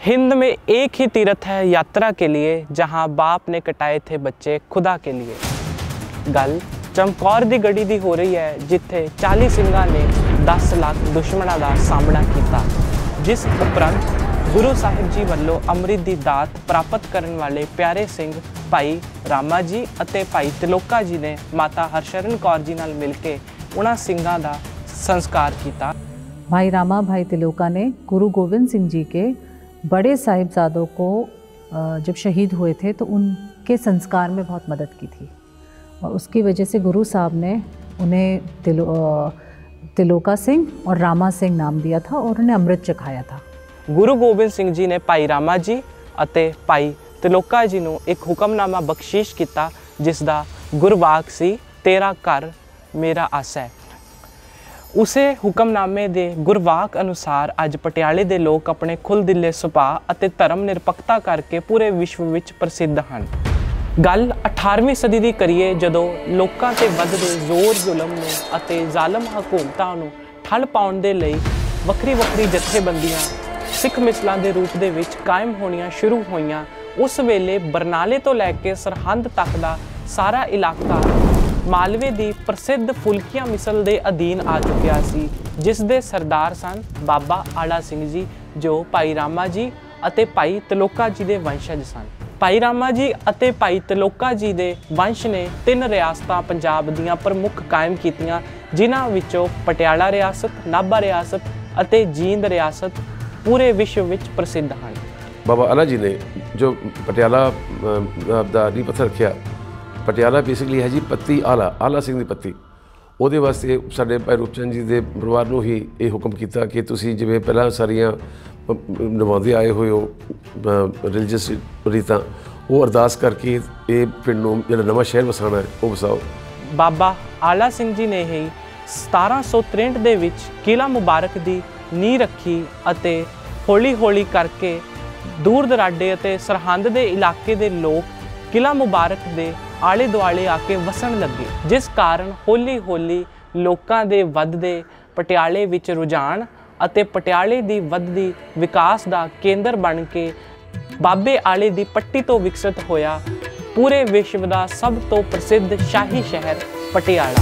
हिंद में एक ही तीर्थ है यात्रा के लिए, जहां बाप ने कटाए थे बच्चे खुदा के लिए। गल चमकौर दी गढ़ी दी हो रही है, जिथे 40 ਸਿੰਘਾਂ ने 10 लाख दुश्मनों का सामना किया, जिस उपरंत गुरु साहिब जी वालों अमृत की दात प्राप्त करने वाले प्यारे सिंह भाई रामा जी और भाई त्रिलोका जी ने माता हरशरण कौर जी नाल मिल के उन्हां ਸਿੰਘਾਂ का संस्कार किया। भाई रामा भाई त्रिलोका ने गुरु गोविंद सिंह जी के बड़े साहिबजादों को जब शहीद हुए थे तो उनके संस्कार में बहुत मदद की थी, और उसकी वजह से गुरु साहब ने उन्हें त्रिलोका सिंह और रामा सिंह नाम दिया था और उन्हें अमृत चखाया था। गुरु गोबिंद सिंह जी ने भाई रामा जी और भाई त्रिलोका जी को एक हुक्मनामा बख्शीश किया, जिसका गुरवाक सी तेरा घर मेरा आसा है। उसे हुक्मनामे के गुरवाक अनुसार अज पटियाले के लोग अपने खुल दिले सुभाਅ और धर्म निरपक्षता करके पूरे विश्व में प्रसिद्ध हैं। गल 18वीं सदी की करिए, जदों लोगों से वधदे जोर जुलम ने जालम हकूमतां नूं ठल पाउण दे लई वक्री वक्री जथेबंदियां सिख मिसलां दे रूप दे विच कायम होणियां शुरू होईयां। उस वेले बरनाले तो लैके सरहंद तक का सारा इलाका मालवे की प्रसिद्ध फुलकिया मिसल के अधीन आ चुकिया सी, जिस दे सरदार सन बाबा आला सिंह जी, जो भाई रामा जी और भाई त्रिलोका जी के वंशज सन। भाई रामा जी और भाई त्रिलोका जी के वंश ने 3 रियासतां पंजाब दीयां प्रमुख कायम कीतियां, जिन्हां विचों पटियाला रियासत, नाभा रियासत और जींद रियासत पूरे विश्व में प्रसिद्ध हैं। बाबा आला जी ने जो पटियाला दा नींह पत्थर रखिया, पटियाला बेसिकली है जी पत्ती आला सिंह की पत्ती। वो वास्ते साडे भाई रूपचंद जी के परिवार को ही ये हुक्म किया कि तुसीं जिवें पहलां सारियां निभाते आए हुए हो रिलीजियस रीतां, वो अरदास करके ये पिंड नूं जिहड़ा नवां शहर वसाना है वो वसाओ। बाबा आला सिंह जी ने ही 1763 दे विच किला मुबारक की नींह रखी और हौली हौली करके दूर दराडे और सरहंद के इलाके के लोग किला मुबारक के आले दुआले आके वसन लगे, जिस कारण हौली हौली लोगों के वधदे पटियाले विच रुझान और पटियाले की वधदी विकास का केंद्र बन के बाबे आले की पट्टी तो विकसित होया पूरे विश्व का सब तो प्रसिद्ध शाही शहर पटियाला।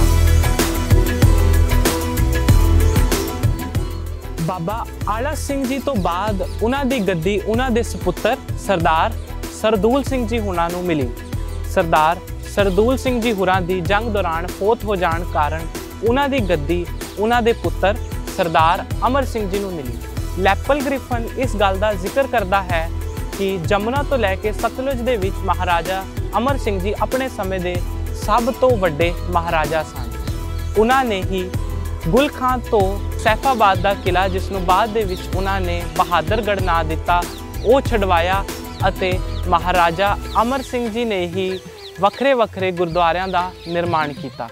बाबा आला सिंह जी तो बाद उन्हां दी गद्दी उन्हां दे सपुत्र सरदार सरदूल सिंह जी हुणां नूं मिली। सरदार सरदूल सिंह जी हुरां दी जंग दौरान फौत हो जाण कारण उन्हां दी गद्दी उन्हां दे पुत्र सरदार अमर सिंह जी नूं मिली। लैपल ग्रिफन इस गल का जिक्र करता है कि जमुना तो लैके सतलुज दे विच महाराजा अमर सिंह जी अपने समय के सब तो वड्डे महाराजा सन। उन्होंने ही गुल खां तो सैफाबाद का किला, जिसनों बाद दे विच उन्होंने बहादरगढ़ ना दिता, वो छड़वाया अते महाराजा अमर सिंह जी ने ही वखरे वखरे गुरुद्वारियां का निर्माण किया।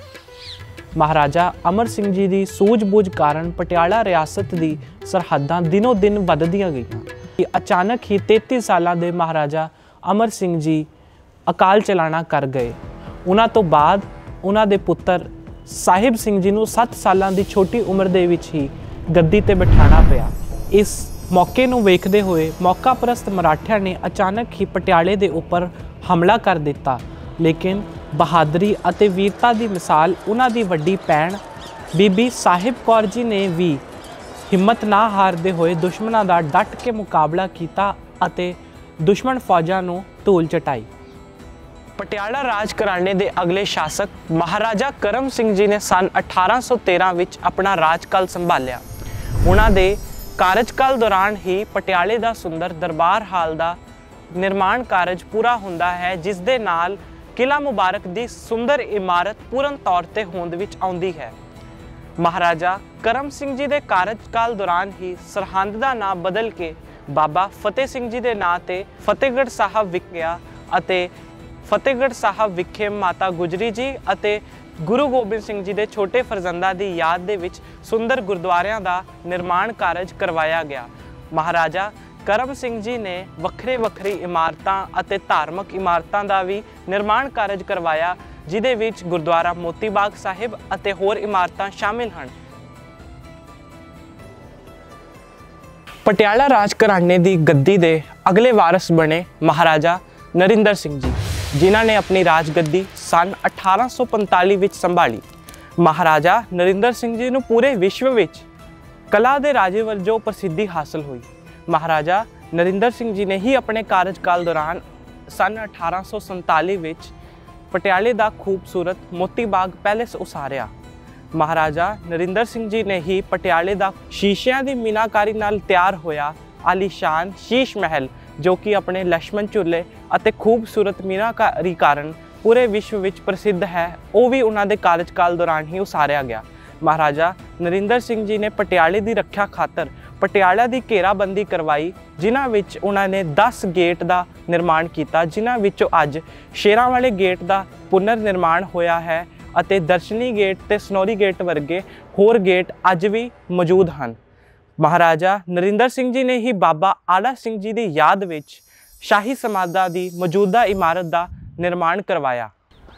महाराजा अमर सिंह जी की सूझबूझ कारण पटियाला रियासत की सरहदां दिनों दिन वधदियां गईयां। अचानक ही 33 सालां दे महाराजा अमर सिंह जी अकाल चलाना कर गए। उन्हां तो बाद उन्हां दे पुत्र साहिब सिंह जी नूं 7 सालां की छोटी उम्र दे विच ही गद्दी ते बिठाना पिया। इस मौके नूं वेखदे हुए मौका परस्त मराठियां ने अचानक ही पटियाले दे उपर हमला कर दिता, लेकिन बहादरी और वीरता की मिसाल उन्हां दी वड्डी भैण बीबी साहिब कौर जी ने भी हिम्मत ना हारदे हुए दुश्मनों का डट के मुकाबला किया और दुश्मन फौजां नूं धूल चटाई। पटियाला राज घराने के अगले शासक महाराजा करम सिंह जी ने सन 1813 विच अपना राजकाल संभालिया। उन्हां दे कार्यकाल दौरान ही पटियाले का सुंदर दरबार हाल का निर्माण कारज पूरा होंदा है, जिस दे नाल किला मुबारक की सुंदर इमारत पूर्ण तौर पर होंद विच आउंदी है। महाराजा करम सिंह जी के कार्यकाल दौरान ही सरहंद का नाम बदल के बाबा फतेह सिंह जी के नाम से फतेहगढ़ साहब विक गया और फतेहगढ़ साहब विखे माता गुजरी जी और गुरु गोबिंद सिंह जी के छोटे फरजंदा की याद दे विच सुंदर गुरुद्वारियां का निर्माण कारज करवाया गया। महाराजा करम सिंह जी ने वक्रे वक्री इमारतां और धार्मिक इमारतां का भी निर्माण कारज करवाया, जिहदे विच गुरुद्वारा मोती बाग साहिब और होर इमारतां शामिल हैं। ਪਟਿਆਲਾ ਰਾਜ ਘਰਾਣੇ ਦੀ ਗੱਦੀ ਦੇ ਅਗਲੇ ਵਾਰਿਸ ਬਣੇ ਮਹਾਰਾਜਾ ਨਰਿੰਦਰ ਸਿੰਘ ਜੀ, ਜਿਨ੍ਹਾਂ ਨੇ ਆਪਣੀ ਰਾਜ ਗੱਦੀ ਸਨ 1845 ਵਿੱਚ ਸੰਭਾਲੀ। ਮਹਾਰਾਜਾ ਨਰਿੰਦਰ ਸਿੰਘ ਜੀ ਨੂੰ ਪੂਰੇ ਵਿਸ਼ਵ ਵਿੱਚ ਕਲਾ ਦੇ ਰਾਜੇ ਵਜੋਂ ਪ੍ਰਸਿੱਧੀ ਹਾਸਲ ਹੋਈ। ਮਹਾਰਾਜਾ ਨਰਿੰਦਰ ਸਿੰਘ ਜੀ ਨੇ ਹੀ ਆਪਣੇ ਕਾਰਜਕਾਲ ਦੌਰਾਨ ਸਨ 1847 ਵਿੱਚ ਪਟਿਆਲੇ ਦਾ ਖੂਬਸੂਰਤ ਮੋਤੀ ਬਾਗ ਪੈਲੇਸ ਉਸਾਰਿਆ। ਮਹਾਰਾਜਾ ਨਰਿੰਦਰ ਸਿੰਘ ਜੀ ਨੇ ਹੀ ਪਟਿਆਲੇ ਦਾ ਸ਼ੀਸ਼ਿਆਂ ਦੀ ਮੀਨਾਕਾਰੀ ਨਾਲ ਤਿਆਰ ਹੋਇਆ ਆਲੀਸ਼ਾਨ ਸ਼ੀਸ਼ ਮਹਿਲ, ਜੋ ਕਿ ਆਪਣੇ ਲక్ష్మణ ਝੂਲੇ ਅਤੇ ਖੂਬਸੂਰਤ ਮੀਨਾਕਾਰੀ ਕਾਰਨ ਪੂਰੇ ਵਿਸ਼ਵ ਵਿੱਚ ਪ੍ਰਸਿੱਧ ਹੈ, ਉਹ ਵੀ ਉਹਨਾਂ ਦੇ ਕਾਰਜਕਾਲ ਦੌਰਾਨ ਹੀ ਉਸਾਰਿਆ ਗਿਆ। ਮਹਾਰਾਜਾ ਨਰਿੰਦਰ ਸਿੰਘ ਜੀ ਨੇ ਪਟਿਆਲੇ ਦੀ ਰੱਖਿਆ ਖਾਤਰ ਪਟਿਆਲਾ ਦੀ ਘੇਰਾਬੰਦੀ ਕਰਵਾਈ, ਜਿਨ੍ਹਾਂ ਵਿੱਚ ਉਹਨਾਂ ਨੇ 10 ਗੇਟ ਦਾ ਨਿਰਮਾਣ ਕੀਤਾ, ਜਿਨ੍ਹਾਂ ਵਿੱਚੋਂ ਅੱਜ ਸ਼ੇਰਾਂ ਵਾਲੇ ਗੇਟ ਦਾ ਪੁਨਰ ਨਿਰਮਾਣ ਹੋਇਆ ਹੈ ਅਤੇ ਦਰਸ਼ਨੀ ਗੇਟ ਤੇ ਸਨੌਰੀ ਗੇਟ ਵਰਗੇ ਹੋਰ ਗੇਟ ਅੱਜ ਵੀ ਮੌਜੂਦ ਹਨ। ਮਹਾਰਾਜਾ ਨਰਿੰਦਰ ਸਿੰਘ ਜੀ ਨੇ ਹੀ ਬਾਬਾ ਆਲਾ ਸਿੰਘ ਜੀ ਦੀ ਯਾਦ ਵਿੱਚ ਸ਼ਾਹੀ ਸਮਾਧਾਂ ਦੀ ਮੌਜੂਦਾ ਇਮਾਰਤ ਦਾ ਨਿਰਮਾਣ ਕਰਵਾਇਆ।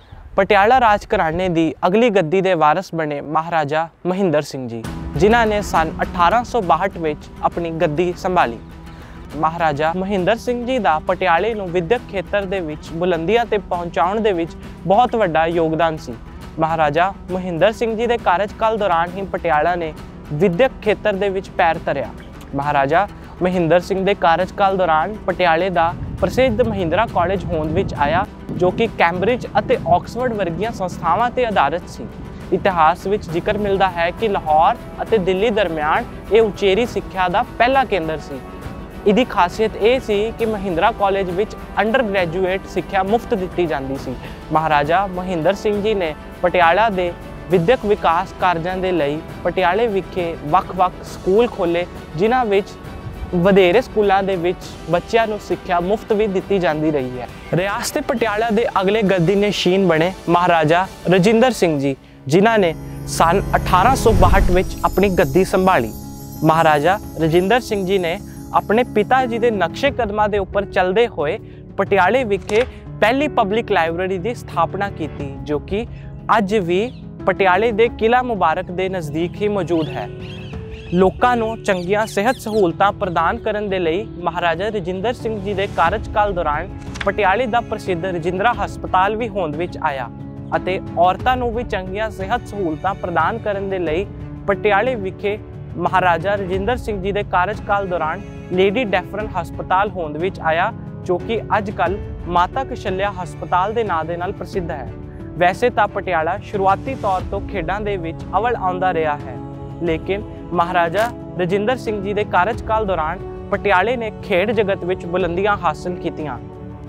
ਪਟਿਆਲਾ ਰਾਜ ਘਰਾਣੇ ਦੀ ਅਗਲੀ ਗੱਦੀ ਦੇ ਵਾਰਿਸ ਬਣੇ ਮਹਾਰਾਜਾ ਮਹਿੰਦਰ ਸਿੰਘ ਜੀ, ਜਿਨ੍ਹਾਂ ਨੇ ਸਨ 1862 ਵਿੱਚ ਆਪਣੀ ਗੱਦੀ ਸੰਭਾਲੀ। ਮਹਾਰਾਜਾ ਮਹਿੰਦਰ ਸਿੰਘ ਜੀ ਦਾ ਪਟਿਆਲੇ ਨੂੰ ਵਿਦਿਅਕ ਖੇਤਰ ਦੇ ਵਿੱਚ ਬੁਲੰਦੀਆਂ ਤੇ ਪਹੁੰਚਾਉਣ ਦੇ ਵਿੱਚ ਬਹੁਤ ਵੱਡਾ ਯੋਗਦਾਨ ਸੀ। ਮਹਾਰਾਜਾ ਮਹਿੰਦਰ ਸਿੰਘ ਜੀ ਦੇ ਕਾਰਜਕਾਲ ਦੌਰਾਨ ਹੀ ਪਟਿਆਲਾ ਨੇ ਵਿਦਿਅਕ ਖੇਤਰ ਦੇ ਵਿੱਚ ਪੈਰ ਧਰਿਆ। ਮਹਾਰਾਜਾ ਮਹਿੰਦਰ ਸਿੰਘ ਦੇ ਕਾਰਜਕਾਲ ਦੌਰਾਨ ਪਟਿਆਲੇ ਦਾ ਪ੍ਰਸਿੱਧ ਮਹਿੰਦਰਾ ਕਾਲਜ ਹੋਂਦ ਵਿੱਚ ਆਇਆ, ਜੋ ਕਿ ਕੈਂਬਰਿਜ ਅਤੇ ਆਕਸਫੋਰਡ ਵਰਗੀਆਂ ਸੰਸਥਾਵਾਂ ਤੇ ਆਧਾਰਿਤ ਸੀ। ਇਤਿਹਾਸ ਵਿੱਚ ਜ਼ਿਕਰ ਮਿਲਦਾ ਹੈ ਕਿ ਲਾਹੌਰ ਅਤੇ ਦਿੱਲੀ ਦਰਮਿਆਨ ਇਹ ਉਚੇਰੀ ਸਿੱਖਿਆ ਦਾ ਪਹਿਲਾ ਕੇਂਦਰ ਸੀ। ਇਹਦੀ ਖਾਸੀਅਤ ਇਹ ਸੀ ਕਿ ਮਹਿੰਦਰਾ ਕਾਲਜ ਵਿੱਚ ਅੰਡਰ ਗ੍ਰੈਜੂਏਟ ਸਿੱਖਿਆ ਮੁਫਤ ਦਿੱਤੀ ਜਾਂਦੀ ਸੀ। ਮਹਾਰਾਜਾ ਮਹਿੰਦਰ ਸਿੰਘ ਜੀ ਨੇ ਪਟਿਆਲਾ ਦੇ ਵਿਦਿਅਕ ਵਿਕਾਸ ਕਾਰਜਾਂ ਦੇ ਲਈ ਪਟਿਆਲੇ ਵਿਖੇ ਵੱਖ-ਵੱਖ ਸਕੂਲ ਖੋਲ੍ਹੇ, ਜਿਨ੍ਹਾਂ ਵਿੱਚ ਵਧੇਰੇ ਸਕੂਲਾਂ ਦੇ ਵਿੱਚ ਬੱਚਿਆਂ ਨੂੰ ਸਿੱਖਿਆ ਮੁਫਤ ਵੀ ਦਿੱਤੀ ਜਾਂਦੀ ਰਹੀ ਹੈ। ਰਿਆਸਤ ਪਟਿਆਲਾ ਦੇ ਅਗਲੇ ਗੱਦੀ ਨਸ਼ੀਨ ਬਣੇ ਮਹਾਰਾਜਾ ਰਜਿੰਦਰ ਸਿੰਘ ਜੀ, ਜਿਨ੍ਹਾਂ ਨੇ ਸਨ 1862 ਵਿੱਚ ਆਪਣੀ ਗੱਦੀ ਸੰਭਾਲੀ। ਮਹਾਰਾਜਾ ਰਜਿੰਦਰ ਸਿੰਘ ਜੀ ਨੇ ਆਪਣੇ ਪਿਤਾ ਜੀ ਦੇ ਨਕਸ਼ੇ ਕਦਮਾਂ ਦੇ ਉੱਪਰ ਚੱਲਦੇ ਹੋਏ ਪਟਿਆਲੇ ਵਿਖੇ ਪਹਿਲੀ ਪਬਲਿਕ ਲਾਇਬ੍ਰੇਰੀ ਦੀ ਸਥਾਪਨਾ ਕੀਤੀ, ਜੋ ਕਿ ਅੱਜ ਵੀ ਪਟਿਆਲੇ ਦੇ ਕਿਲ੍ਹਾ ਮੁਬਾਰਕ ਦੇ ਨਜ਼ਦੀਕ ਹੀ ਮੌਜੂਦ ਹੈ। ਲੋਕਾਂ ਨੂੰ ਚੰਗੀਆਂ ਸਿਹਤ ਸਹੂਲਤਾਂ ਪ੍ਰਦਾਨ ਕਰਨ ਦੇ ਲਈ ਮਹਾਰਾਜਾ ਰਜਿੰਦਰ ਸਿੰਘ ਜੀ ਦੇ ਕਾਰਜਕਾਲ ਦੌਰਾਨ ਪਟਿਆਲੇ ਦਾ ਪ੍ਰਸਿੱਧ ਰਜਿੰਦਰਾ ਹਸਪਤਾਲ ਵੀ ਹੋਂਦ ਵਿੱਚ ਆਇਆ ਅਤੇ ਔਰਤਾਂ ਨੂੰ ਵੀ ਚੰਗੀਆਂ ਸਿਹਤ ਸਹੂਲਤਾਂ ਪ੍ਰਦਾਨ ਕਰਨ ਦੇ ਲਈ ਪਟਿਆਲੇ ਵਿਖੇ ਮਹਾਰਾਜਾ ਰਜਿੰਦਰ ਸਿੰਘ ਜੀ ਦੇ ਕਾਰਜਕਾਲ ਦੌਰਾਨ ਲੇਡੀ ਡੈਫਰਨ ਹਸਪਤਾਲ ਹੋਂਦ ਵਿੱਚ ਆਇਆ, ਜੋ ਕਿ ਅੱਜ ਕੱਲ੍ਹ ਮਾਤਾ ਕਸ਼ਲਿਆ ਹਸਪਤਾਲ ਦੇ ਨਾਂ ਦੇ ਨਾਲ ਪ੍ਰਸਿੱਧ ਹੈ। ਵੈਸੇ ਤਾਂ ਪਟਿਆਲਾ ਸ਼ੁਰੂਆਤੀ ਤੌਰ ਤੋਂ ਖੇਡਾਂ ਦੇ ਵਿੱਚ ਅਵਲ ਆਉਂਦਾ ਰਿਹਾ ਹੈ, ਲੇਕਿਨ ਮਹਾਰਾਜਾ ਰਜਿੰਦਰ ਸਿੰਘ ਜੀ ਦੇ ਕਾਰਜਕਾਲ ਦੌਰਾਨ ਪਟਿਆਲੇ ਨੇ ਖੇਡ ਜਗਤ ਵਿੱਚ ਬੁਲੰਦੀਆਂ ਹਾਸਲ ਕੀਤੀਆਂ।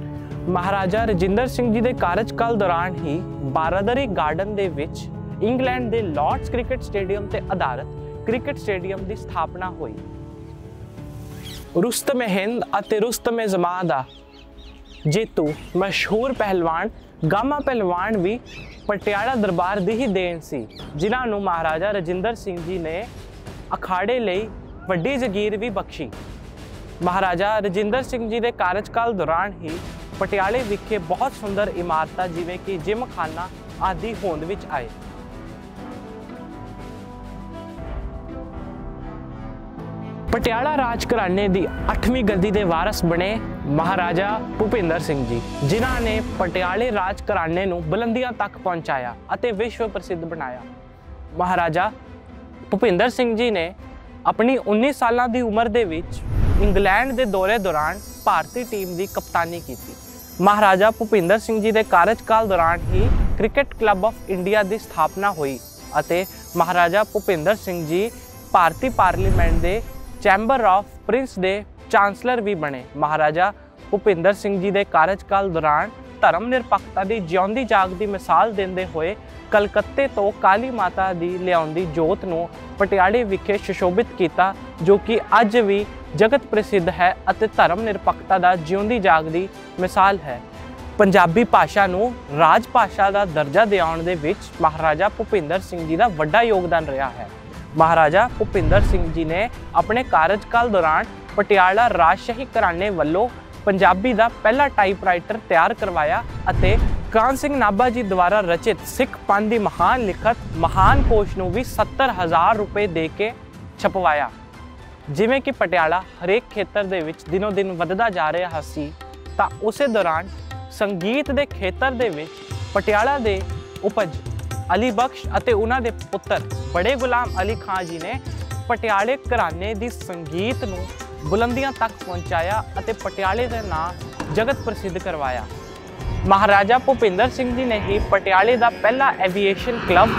ਮਹਾਰਾਜਾ ਰਜਿੰਦਰ ਸਿੰਘ ਜੀ ਦੇ ਕਾਰਜਕਾਲ ਦੌਰਾਨ ਹੀ ਬਾਰਾਦਰੀ ਗਾਰਡਨ ਦੇ ਵਿੱਚ ਇੰਗਲੈਂਡ ਦੇ ਲਾਰਡਸ ਕ੍ਰਿਕਟ ਸਟੇਡੀਅਮ ਤੇ ਆਧਾਰਿਤ ਕ੍ਰਿਕਟ ਸਟੇਡੀਅਮ ਦੀ ਸਥਾਪਨਾ ਹੋਈ। ਰੁਸਤਮ ਹਿੰਦ ਅਤੇ ਰੁਸਤਮ ਜ਼ਮਾਂ ਦਾ ਜੇਤੂ ਮਸ਼ਹੂਰ ਪਹਿਲਵਾਨ ਗਾਮਾ ਪਹਿਲਵਾਨ ਵੀ ਪਟਿਆਲਾ ਦਰਬਾਰ ਦੀ ਹੀ ਦੇਣ ਸੀ, ਜਿਨ੍ਹਾਂ ਨੂੰ ਮਹਾਰਾਜਾ ਰਜਿੰਦਰ ਸਿੰਘ ਜੀ ਨੇ ਅਖਾੜੇ ਲਈ ਵੱਡੀ ਜ਼ਗੀਰ ਵੀ ਬਖਸ਼ੀ। ਮਹਾਰਾਜਾ ਰਜਿੰਦਰ ਸਿੰਘ ਜੀ ਦੇ ਕਾਰਜਕਾਲ ਦੌਰਾਨ ਹੀ ਪਟਿਆਲੇ ਵਿਖੇ ਬਹੁਤ ਸੁੰਦਰ ਇਮਾਰਤਾਂ ਜਿਵੇਂ ਕਿ ਜਿਮ ਖਾਨਾ ਆਦਿ ਹੋਂਦ ਵਿੱਚ ਆਏ। ਪਟਿਆਲਾ ਰਾਜ ਘਰਾਣੇ ਦੀ 8ਵੀਂ ਗੱਦੀ ਦੇ ਵਾਰਿਸ ਬਣੇ ਮਹਾਰਾਜਾ ਭੁਪਿੰਦਰ ਸਿੰਘ ਜੀ, ਜਿਨ੍ਹਾਂ ਨੇ ਪਟਿਆਲੇ ਰਾਜ ਘਰਾਣੇ ਨੂੰ ਬੁਲੰਦੀਆਂ ਤੱਕ ਪਹੁੰਚਾਇਆ ਅਤੇ ਵਿਸ਼ਵ ਪ੍ਰਸਿੱਧ ਬਣਾਇਆ। ਮਹਾਰਾਜਾ ਭੁਪਿੰਦਰ ਸਿੰਘ ਜੀ ਨੇ ਆਪਣੀ 19 ਸਾਲਾਂ ਦੀ ਉਮਰ ਦੇ ਵਿੱਚ ਇੰਗਲੈਂਡ ਦੇ ਦੌਰੇ ਦੌਰਾਨ ਭਾਰਤੀ ਟੀਮ ਦੀ ਕਪਤਾਨੀ ਕੀਤੀ। ਮਹਾਰਾਜਾ ਭੁਪਿੰਦਰ ਸਿੰਘ ਜੀ ਦੇ ਕਾਰਜਕਾਲ ਦੌਰਾਨ ਹੀ ਕ੍ਰਿਕਟ ਕਲੱਬ ਆਫ ਇੰਡੀਆ ਦੀ ਸਥਾਪਨਾ ਹੋਈ ਅਤੇ ਮਹਾਰਾਜਾ ਭੁਪਿੰਦਰ ਸਿੰਘ ਜੀ ਭਾਰਤੀ ਪਾਰਲੀਮੈਂਟ ਦੇ ਚੈਂਬਰ ਆਫ ਪ੍ਰਿੰਸ ਦੇ ਚਾਂਸਲਰ ਵੀ ਬਣੇ। ਮਹਾਰਾਜਾ ਭੁਪਿੰਦਰ ਸਿੰਘ ਜੀ ਦੇ ਕਾਰਜਕਾਲ ਦੌਰਾਨ ਧਰਮ ਨਿਰਪੱਖਤਾ ਦੀ ਜਿਉਂਦੀ ਜਾਗਦੀ ਮਿਸਾਲ ਦਿੰਦੇ ਹੋਏ ਕਲਕੱਤੇ ਤੋਂ ਕਾਲੀ ਮਾਤਾ ਦੀ ਲਿਆਉਂਦੀ ਜੋਤ ਨੂੰ ਪਟਿਆਲੇ ਵਿਖੇ ਸੁਸ਼ੋਭਿਤ ਕੀਤਾ, ਜੋ ਕਿ ਅੱਜ ਵੀ ਜਗਤ ਪ੍ਰਸਿੱਧ ਹੈ ਅਤੇ ਧਰਮ ਨਿਰਪੱਖਤਾ ਦਾ ਜਿਉਂਦੀ ਜਾਗਦੀ ਮਿਸਾਲ ਹੈ। ਪੰਜਾਬੀ ਭਾਸ਼ਾ ਨੂੰ ਰਾਜ ਭਾਸ਼ਾ ਦਾ ਦਰਜਾ ਦਿਵਾਉਣ ਦੇ ਵਿੱਚ ਮਹਾਰਾਜਾ ਭੁਪਿੰਦਰ ਸਿੰਘ ਜੀ ਦਾ ਵੱਡਾ ਯੋਗਦਾਨ ਰਿਹਾ ਹੈ। ਮਹਾਰਾਜਾ ਭੁਪਿੰਦਰ ਸਿੰਘ ਜੀ ਨੇ ਆਪਣੇ ਕਾਰਜਕਾਲ ਦੌਰਾਨ ਪਟਿਆਲਾ ਰਾਜਸ਼ਾਹੀ ਘਰਾਣੇ ਵੱਲੋਂ ਪੰਜਾਬੀ ਦਾ ਪਹਿਲਾ ਟਾਈਪਰਾਈਟਰ ਤਿਆਰ ਕਰਵਾਇਆ ਅਤੇ ਕਾਨ ਸਿੰਘ ਨਾਭਾ ਜੀ ਦੁਆਰਾ ਰਚਿਤ ਸਿੱਖ ਪੰਥ ਦੀ ਮਹਾਨ ਲਿਖਤ ਮਹਾਨ ਕੋਸ਼ ਨੂੰ ਵੀ 70,000 ਰੁਪਏ ਦੇ ਕੇ ਛਪਵਾਇਆ। ਜਿਵੇਂ ਕਿ ਪਟਿਆਲਾ ਹਰੇਕ ਖੇਤਰ ਦੇ ਵਿੱਚ ਦਿਨੋਂ ਦਿਨ ਵੱਧਦਾ ਜਾ ਰਿਹਾ ਸੀ, ਤਾਂ ਉਸੇ ਦੌਰਾਨ ਸੰਗੀਤ ਦੇ ਖੇਤਰ ਦੇ ਵਿੱਚ ਪਟਿਆਲਾ ਦੇ ਉਪਜ ਅਲੀ ਬਖਸ਼ ਅਤੇ ਉਹਨਾਂ ਦੇ ਪੁੱਤਰ ਬੜੇ ਗੁਲਾਮ ਅਲੀ ਖਾਨ ਜੀ ਨੇ ਪਟਿਆਲੇ ਘਰਾਣੇ ਦੀ ਸੰਗੀਤ ਨੂੰ ਬੁਲੰਦੀਆਂ ਤੱਕ ਪਹੁੰਚਾਇਆ ਅਤੇ ਪਟਿਆਲੇ ਦਾ ਨਾਂ ਜਗਤ ਪ੍ਰਸਿੱਧ ਕਰਵਾਇਆ। ਮਹਾਰਾਜਾ ਭੁਪਿੰਦਰ ਸਿੰਘ ਜੀ ਨੇ ਹੀ ਪਟਿਆਲੇ ਦਾ ਪਹਿਲਾ ਐਵੀਏਸ਼ਨ ਕਲੱਬ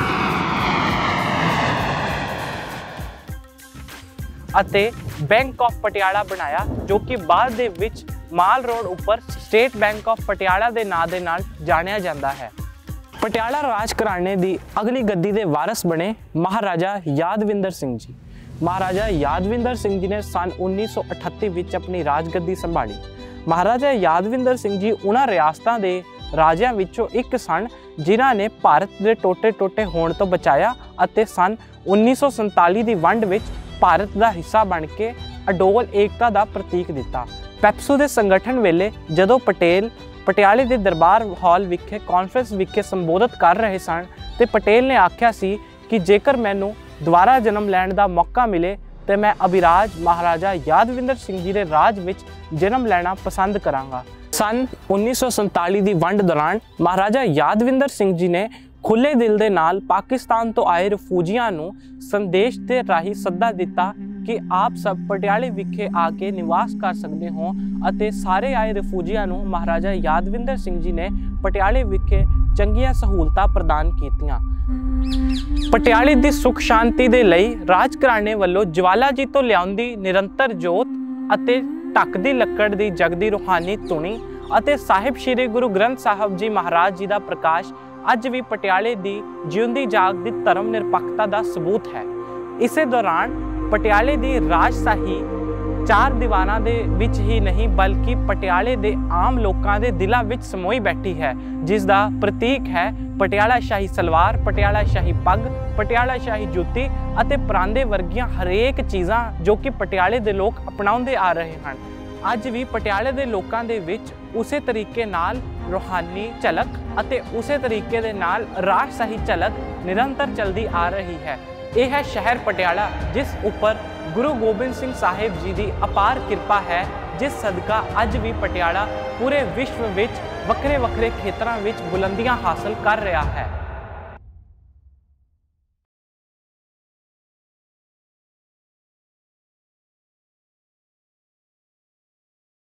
ਅਤੇ ਬੈਂਕ ਆਫ ਪਟਿਆਲਾ ਬਣਾਇਆ, ਜੋ ਕਿ ਬਾਅਦ ਦੇ ਵਿੱਚ ਮਾਲ ਰੋਡ ਉੱਪਰ ਸਟੇਟ ਬੈਂਕ ਆਫ ਪਟਿਆਲਾ ਦੇ ਨਾਂ ਦੇ ਨਾਲ ਜਾਣਿਆ ਜਾਂਦਾ ਹੈ। ਪਟਿਆਲਾ ਰਾਜ ਘਰਾਣੇ ਦੀ ਅਗਲੀ ਗੱਦੀ ਦੇ ਵਾਰਸ ਬਣੇ ਮਹਾਰਾਜਾ ਯਾਦਵਿੰਦਰ ਸਿੰਘ ਜੀ। ਮਹਾਰਾਜਾ ਯਾਦਵਿੰਦਰ ਸਿੰਘ ਜੀ ਨੇ ਸਨ 1938 ਵਿੱਚ ਆਪਣੀ ਰਾਜਗੱਦੀ ਸੰਭਾਲੀ। ਮਹਾਰਾਜਾ ਯਾਦਵਿੰਦਰ ਸਿੰਘ ਜੀ ਉਹਨਾਂ ਰਿਆਸਤਾਂ ਦੇ ਰਾਜਿਆਂ ਵਿੱਚੋਂ ਇੱਕ ਸਨ ਜਿਨ੍ਹਾਂ ਨੇ ਭਾਰਤ ਦੇ ਟੋਟੇ-ਟੋਟੇ ਹੋਣ ਤੋਂ ਬਚਾਇਆ ਅਤੇ ਸਨ 1947 ਦੀ ਵੰਡ ਵਿੱਚ ਭਾਰਤ ਦਾ ਹਿੱਸਾ ਬਣ ਕੇ ਅਡੋਲ ਏਕਤਾ ਦਾ ਪ੍ਰਤੀਕ ਦਿੱਤਾ। ਪੈਪਸੂ ਦੇ ਸੰਗਠਨ ਵੇਲੇ ਜਦੋਂ ਪਟੇਲ ਪਟਿਆਲੇ ਦੇ ਦਰਬਾਰ ਹਾਲ ਵਿਖੇ ਕਾਨਫਰੰਸ ਵਿਖੇ ਸੰਬੋਧਿਤ ਕਰ ਰਹੇ ਸਨ ਤੇ ਪਟੇਲ ਨੇ ਆਖਿਆ ਸੀ ਕਿ ਜੇਕਰ ਮੈਨੂੰ ਦੁਬਾਰਾ ਜਨਮ ਲੈਣ ਦਾ ਮੌਕਾ ਮਿਲੇ ਤੇ ਮੈਂ ਅਭਿਰਾਜ ਮਹਾਰਾਜਾ ਯਾਦਵਿੰਦਰ ਸਿੰਘ ਜੀ ਦੇ ਰਾਜ ਵਿੱਚ ਜਨਮ ਲੈਣਾ ਪਸੰਦ ਕਰਾਂਗਾ। ਸਨ 1947 ਦੀ ਵੰਡ ਦੌਰਾਨ ਮਹਾਰਾਜਾ ਯਾਦਵਿੰਦਰ ਸਿੰਘ ਜੀ ਨੇ ਖੁੱਲੇ ਦਿਲ ਦੇ ਨਾਲ ਪਾਕਿਸਤਾਨ ਤੋਂ ਆਏ ਰਿਫਿਊਜੀਆਂ ਨੂੰ ਸੰਦੇਸ਼ ਦੇ ਰਾਹੀਂ ਸੱਦਾ ਦਿੱਤਾ ਕਿ ਆਪ ਸਭ ਪਟਿਆਲੇ ਵਿਖੇ ਆ ਕੇ ਨਿਵਾਸ ਕਰ ਸਕਦੇ ਹੋ ਅਤੇ ਸਾਰੇ ਆਏ ਰਿਫਿਊਜੀਆਂ ਨੂੰ ਮਹਾਰਾਜਾ ਯਾਦਵਿੰਦਰ ਸਿੰਘ ਜੀ ਨੇ ਪਟਿਆਲੇ ਵਿਖੇ ਚੰਗੀਆਂ ਸਹੂਲਤਾਂ ਪ੍ਰਦਾਨ ਕੀਤੀਆਂ। ਪਟਿਆਲੇ ਦੀ ਸੁਖ ਸ਼ਾਂਤੀ ਦੇ ਲਈ ਰਾਜ ਘਰਾਣੇ ਵੱਲੋਂ ਜਵਾਲਾ ਜੀ ਤੋਂ ਲਿਆਉਂਦੀ ਨਿਰੰਤਰ ਜੋਤ ਅਤੇ ਢੱਕਦੀ ਲੱਕੜ ਦੀ ਜਗਦੀ ਰੂਹਾਨੀ ਧੁਨੀ ਅਤੇ ਸਾਹਿਬ ਸ਼੍ਰੀ ਗੁਰੂ ਗ੍ਰੰਥ ਸਾਹਿਬ ਜੀ ਮਹਾਰਾਜ ਜੀ ਦਾ ਪ੍ਰਕਾਸ਼ ਅੱਜ ਵੀ ਪਟਿਆਲੇ ਦੀ ਜਿਉਂਦੀ ਜਾਗਦੀ ਧਰਮ ਨਿਰਪੱਖਤਾ ਦਾ ਸਬੂਤ ਹੈ। ਇਸੇ ਦੌਰਾਨ ਪਟਿਆਲੇ ਦੀ ਰਾਜਸ਼ਾਹੀ ਚਾਰ ਦੀਵਾਰਾਂ ਦੇ ਵਿੱਚ ਹੀ ਨਹੀਂ ਬਲਕਿ ਪਟਿਆਲੇ ਦੇ ਆਮ ਲੋਕਾਂ ਦੇ ਦਿਲਾਂ ਵਿੱਚ ਸਮੋਈ ਬੈਠੀ ਹੈ, ਜਿਸ ਦਾ ਪ੍ਰਤੀਕ ਹੈ ਪਟਿਆਲਾ ਸ਼ਾਹੀ ਸਲਵਾਰ, ਪਟਿਆਲਾ ਸ਼ਾਹੀ ਪੱਗ, ਪਟਿਆਲਾ ਸ਼ਾਹੀ ਜੁੱਤੀ ਅਤੇ ਪਰਾਂਦੇ ਵਰਗੀਆਂ ਹਰੇਕ ਚੀਜ਼ਾਂ ਜੋ ਕਿ ਪਟਿਆਲੇ ਦੇ ਲੋਕ ਅਪਣਾਉਂਦੇ ਆ ਰਹੇ ਹਨ। ਅੱਜ ਵੀ ਪਟਿਆਲੇ ਦੇ ਲੋਕਾਂ ਦੇ ਵਿੱਚ ਉਸੇ ਤਰੀਕੇ ਨਾਲ ਰੂਹਾਨੀ ਝਲਕ ਅਤੇ ਉਸੇ ਤਰੀਕੇ ਦੇ ਨਾਲ ਰਾਜਸ਼ਾਹੀ ਝਲਕ ਨਿਰੰਤਰ ਚਲਦੀ ਆ ਰਹੀ ਹੈ। ਇਹ ਹੈ ਸ਼ਹਿਰ ਪਟਿਆਲਾ, ਜਿਸ ਉੱਪਰ ਗੁਰੂ ਗੋਬਿੰਦ ਸਿੰਘ ਸਾਹਿਬ ਜੀ ਦੀ ਅਪਾਰ ਕਿਰਪਾ ਹੈ, ਜਿਸ ਸਦਕਾ ਅੱਜ ਵੀ ਪਟਿਆਲਾ ਪੂਰੇ ਵਿਸ਼ਵ ਵਿੱਚ ਵੱਖਰੇ ਵੱਖਰੇ ਖੇਤਰਾਂ ਵਿੱਚ ਬੁਲੰਦੀਆਂ ਹਾਸਲ ਕਰ ਰਿਹਾ ਹੈ।